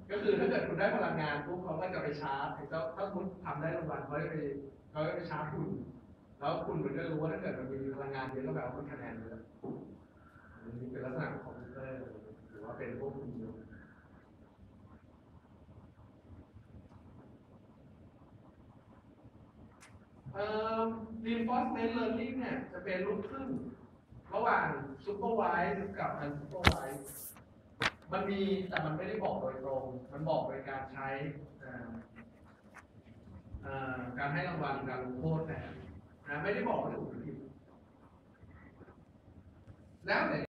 ก็คือถ้าเกิดคุณได้พลังงานปุ๊บเขาก็จะไปชาร์จถ้าคุณทำได้รางวัลเขาจะไปชาร์จคุณแล้วคุณเหมือนก็รู้ว่าถ้าเกิดมันมีพลังงานเยอะก็แปลว่าคุณคะแนนเยอะอันนี้เป็นลักษณะของคอมพิวเตอร์หรือว่าเป็นพวกหุ่นยนต์reinforcement learning เนี่ยจะเป็นลูกครึ่งระหว่าง supervised กับ unsupervised มันมีแต่มันไม่ได้บอกโดยตรงมันบอกโดยการใช้การให้รางวัลการลงโทษแต่ไม่ได้บอกว่าถูกหรือผิดแล้วแต่